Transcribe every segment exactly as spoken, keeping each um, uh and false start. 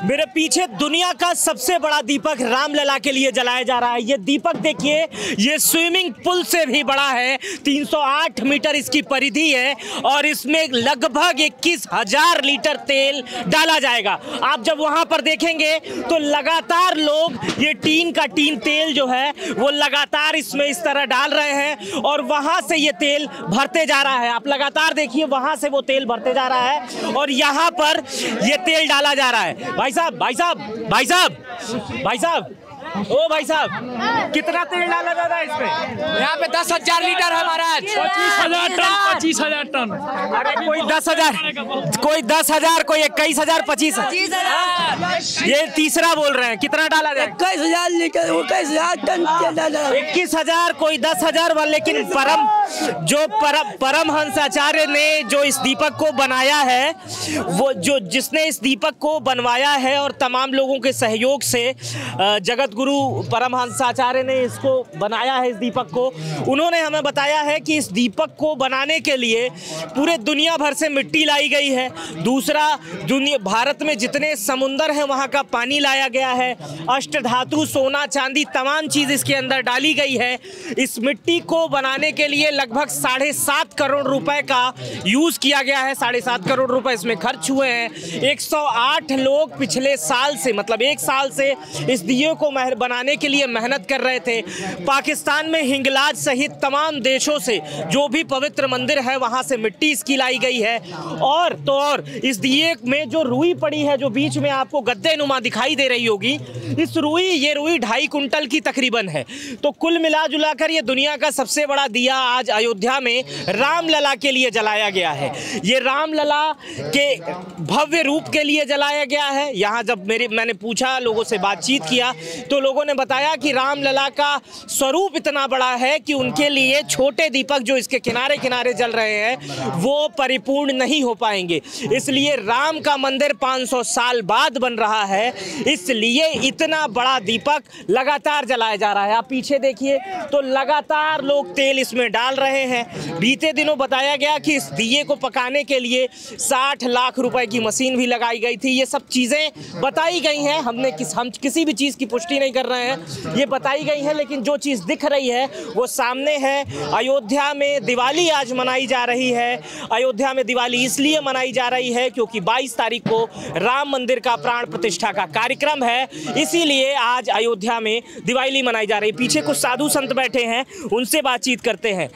मेरे पीछे दुनिया का सबसे बड़ा दीपक रामलला के लिए जलाया जा रहा है। ये दीपक देखिए, ये स्विमिंग पूल से भी बड़ा है। तीन सौ आठ मीटर इसकी परिधि है और इसमें लगभग इक्कीस हजार लीटर तेल डाला जाएगा। आप जब वहां पर देखेंगे तो लगातार लोग ये टीन का टीन तेल जो है वो लगातार इसमें इस तरह डाल रहे हैं और वहां से ये तेल भरते जा रहा है। आप लगातार देखिए, वहां से वो तेल भरते जा रहा है और यहाँ पर ये तेल डाला जा रहा है। भाई साहब भाई साहब भाई साहब भाई साहब ओ भाई साहब, कितना तेल डाला जा रहा है इसमें? यहाँ पे दस हजार लीटर है महाराज। पच्चीस हजार टन पच्चीस हजार टन अरे कोई दस हजार कोई दस हजार कोई इक्कीस हजार पच्चीस ये तीसरा बोल रहे हैं। कितना डाला जाए? इक्कीस हजार लीटर इक्कीस हजार टन तेल डाला। इक्कीस हजार कोई दस हजार। लेकिन परम जो परम परमहंस आचार्य ने जो इस दीपक को बनाया है, वो जो जिसने इस दीपक को बनवाया है और तमाम लोगों के सहयोग से जगत गुरु परमहंस आचार्य ने इसको बनाया है, इस दीपक को। उन्होंने हमें बताया है कि इस दीपक को बनाने के लिए पूरे दुनिया भर से मिट्टी लाई गई है। दूसरा, दुनिया भारत में जितने समुंदर हैं वहाँ का पानी लाया गया है। अष्टधातु, सोना, चांदी, तमाम चीज़ इसके अंदर डाली गई है। इस मिट्टी को बनाने के लिए लगभग साढ़े सात करोड़ रुपए का यूज़ किया गया है। साढ़े सात करोड़ रुपए इसमें खर्च हुए हैं। एक सौ आठ लोग पिछले साल से, मतलब एक साल से इस दिए को बनाने के लिए मेहनत कर रहे थे। पाकिस्तान में हिंगलाज सहित तमाम देशों से जो भी पवित्र मंदिर है वहां से मिट्टी इसकी लाई गई है। और तो और इस दिए में जो रुई पड़ी है, जो बीच में आपको गद्दे नुमा दिखाई दे रही होगी, इस रुई ये रुई ढाई कुंटल की तकरीबन है। तो कुल मिला जुला कर ये दुनिया का सबसे बड़ा दिया आज अयोध्या में रामलला के लिए जलाया गया है। ये रामलला के भव्य रूप के लिए जलाया गया है। यहाँ जब मेरे मैंने पूछा, लोगों से बातचीत किया, तो लोगों ने बताया कि रामलला का स्वरूप इतना बड़ा है कि उनके लिए छोटे दीपक जो इसके किनारे किनारे जल रहे हैं वो परिपूर्ण नहीं हो पाएंगे। इसलिए राम का मंदिर पाँच सौ साल बाद बन रहा है, इसलिए इतना बड़ा दीपक लगातार जलाया जा रहा है। आप पीछे देखिए तो लगातार लोग तेल इसमें डाल रहे हैं। बीते दिनों बताया गया कि इस दिए को पकाने के लिए साठ लाख रुपए की मशीन भी लगाई गई थी। ये सब चीज़ें बताई गई हैं। हमने किस हम किसी भी चीज़ की पुष्टि नहीं कर रहे हैं, ये बताई गई है। लेकिन जो चीज़ दिख रही है वो सामने है। अयोध्या में दिवाली आज मनाई जा रही है। अयोध्या में दिवाली इसलिए मनाई जा रही है क्योंकि बाईस तारीख को राम मंदिर का प्राण प्रतिष्ठा का कार्यक्रम है, इसीलिए आज अयोध्या में दिवाली मनाई जा रही है। पीछे कुछ साधु संत बैठे हैं, उनसे बातचीत करते हैं।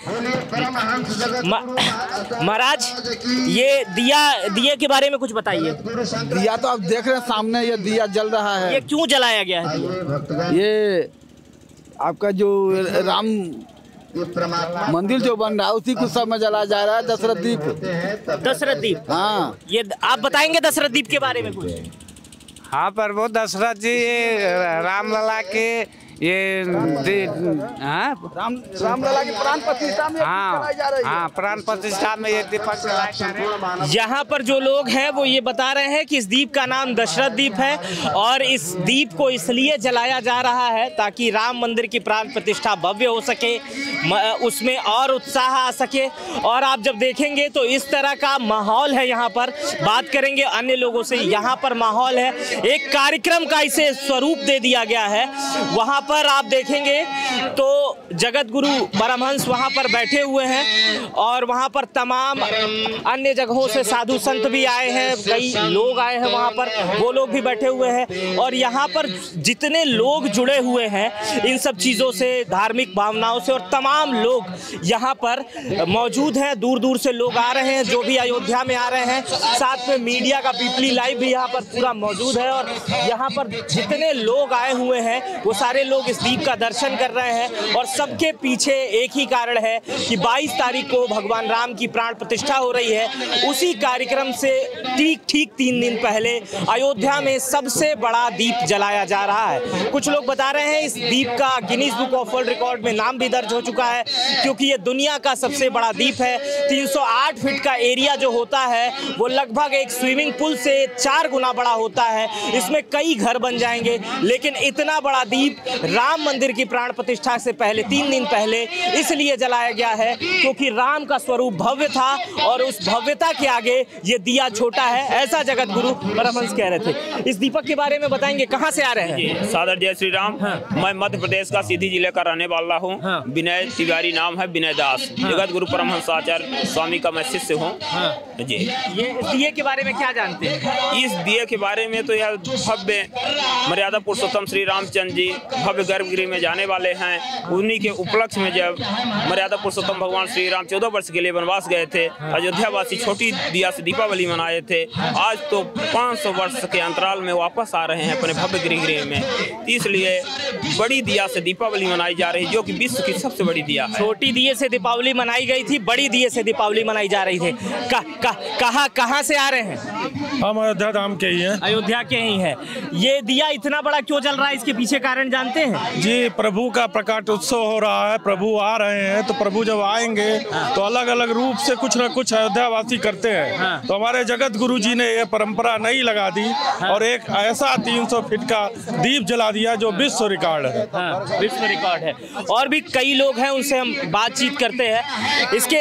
महाराज, ये दिया दिए के बारे में कुछ बताइए। दिया तो आप देख रहे हैं सामने, ये दिया जल रहा है। ये क्यों जलाया गया है? ये आपका जो राम मंदिर जो बन रहा है उसी कुछ समय जलाया जा रहा है। दशरथ दीप दशरथ दीप हाँ, ये आप बताएंगे दशरथ दीप के बारे में कुछ? हाँ प्रभु, दशरथ जी रामलला के ये हाँ राम रामलला की प्राण प्रतिष्ठा में हाँ हाँ प्राण प्रतिष्ठा में ये दीपक जलाया जा रहा है। यहाँ पर जो लोग हैं वो ये बता रहे हैं कि इस दीप का नाम दशरथ दीप है और इस दीप को इसलिए जलाया जा रहा है ताकि राम मंदिर की प्राण प्रतिष्ठा भव्य हो सके, उसमें और उत्साह आ सके। और आप जब देखेंगे तो इस तरह का माहौल है यहाँ पर। बात करेंगे अन्य लोगों से। यहाँ पर माहौल है, एक कार्यक्रम का इसे स्वरूप दे दिया गया है। वहाँ पर आप देखेंगे तो जगत गुरु परमहंस वहाँ पर बैठे हुए हैं और वहाँ पर तमाम अन्य जगहों से साधु संत भी आए हैं, कई लोग आए हैं वहाँ पर, वो लोग भी बैठे हुए हैं। और यहाँ पर जितने लोग जुड़े हुए हैं इन सब चीज़ों से, धार्मिक भावनाओं से, और तमाम लोग यहाँ पर मौजूद हैं। दूर दूर से लोग आ रहे हैं जो भी अयोध्या में आ रहे हैं। साथ में मीडिया का पीपली लाइव भी यहाँ पर पूरा मौजूद है और यहाँ पर जितने लोग आए हुए हैं वो सारे लोग इस दीप का दर्शन कर रहे हैं। और सबके पीछे एक ही कारण है कि बाईस तारीख को भगवान राम की प्राण प्रतिष्ठा हो रही है। उसी कार्यक्रम से ठीक ठीक तीन दिन पहले अयोध्या में सबसे बड़ा दीप जलाया जा रहा है। कुछ लोग बता रहे हैं इस दीप का Guinness book of world record में नाम भी दर्ज हो चुका है क्योंकि ये दुनिया का सबसे बड़ा दीप है। तीन सौ आठ फीट का एरिया जो होता है वो लगभग एक स्विमिंग पूल से चार गुना बड़ा होता है। इसमें कई घर बन जाएंगे, लेकिन इतना बड़ा दीप राम मंदिर की प्राण प्रतिष्ठा से पहले तीन दिन पहले इसलिए जलाया गया है क्योंकि राम का स्वरूप भव्य था और उस भव्यता के आगे ये दिया छोटा है, ऐसा जगत गुरु परमहंस कह रहे थे। इस दीपक के बारे में बताएंगे, कहाँ से आ रहे हैं? सादर जय श्री राम। हाँ। मैं मध्य प्रदेश का सीधी जिले का रहने वाला हूँ। हाँ। विनय तिवारी नाम है, विनय दास। हाँ। जगत गुरु परमहंस आचार्य स्वामी का मैं शिष्य हूँ। हाँ। जी। ये इस दिए के बारे में क्या जानते हैं? इस दिए के बारे में तो यह भव्य मर्यादा पुरुषोत्तम श्री रामचंद्र जी भव्य गर्भगृह में जाने वाले हैं। उन्हीं के उपलक्ष्य में जब मर्यादा पुरुषोत्तम भगवान श्री राम चौदह वर्ष के लिए वनवास गए थे, अयोध्या वासी छोटी दिया से दीपावली मनाए थे। आज तो पाँच सौ वर्ष के अंतराल में वापस आ रहे हैं अपने भव्य गृह गृह में, इसलिए बड़ी दिया से दीपावली मनाई जा रही है, जो कि विश्व की सबसे बड़ी दिया है। छोटी दिए से दीपावली मनाई गई थी, बड़ी दिए से दीपावली मनाई जा रही थी। कहाँ कहाँ से आ रहे हैं? हम अयोध्या धाम के ही हैं। अयोध्या के ही हैं। ये दिया इतना बड़ा क्यों जल रहा है, इसके पीछे कारण जानते हैं? जी, प्रभु का प्रकाश उत्सव हो रहा है, प्रभु आ रहे हैं, तो प्रभु जब आएंगे हाँ। तो अलग अलग रूप से कुछ न कुछ अयोध्या वासी करते हैं। हाँ। तो हमारे जगत गुरु जी ने ये परंपरा नई लगा दी। हाँ। और एक ऐसा तीन सौ फीट का दीप जला दिया जो विश्व रिकॉर्ड है। हाँ, विश्व रिकॉर्ड है। और भी कई लोग हैं, उनसे हम बातचीत करते हैं। इसके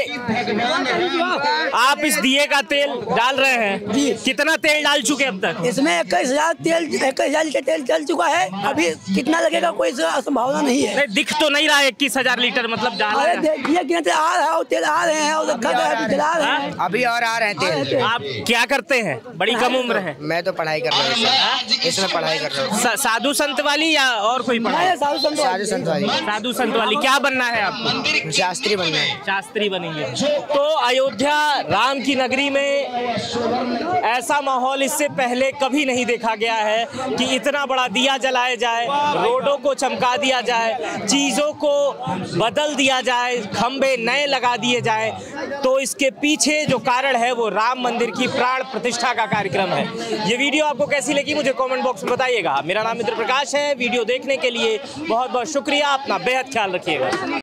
आप इस दिए का तेल डाल रहे हैं जी, कितना तेल डाल चुके अब तक? इसमें इक्कीस हजार तेल इक्कीस हजार लीटर तेल चल चुका है। अभी कितना लगेगा कोई संभावना नहीं है। नहीं, दिख तो नहीं रहा इक्कीस हजार लीटर मतलब डाला है। देखिए गिनते आ रहा है, तेल आ रहे हैं और जला रहे हैं। अभी और आ रहे हैं तेल। आप क्या करते हैं? बड़ी कम उम्र है। मैं तो पढ़ाई कर रहा हूँ, इसमें पढ़ाई कर रहा हूँ। साधु संत वाली या और कोई पढ़ाई? साधु संत साधु संत वाली। साधु संत वाली। क्या बनना है आपको? शास्त्री बनना है। शास्त्री बनेंगे। तो अयोध्या राम की नगरी में ऐसा माहौल इससे पहले कभी नहीं देखा गया है कि इतना बड़ा दिया जलाया जाए, रोडों को चमका दिया जाए, चीजों को बदल दिया जाए, खंबे नए लगा दिए जाए। तो इसके पीछे जो कारण है वो राम मंदिर की प्राण प्रतिष्ठा का कार्यक्रम है। ये वीडियो आपको कैसी लगी मुझे कमेंट बॉक्स में बताइएगा। मेरा नाम मित्र प्रकाश है। वीडियो देखने के लिए बहुत बहुत शुक्रिया। अपना बेहद ख्याल रखिएगा।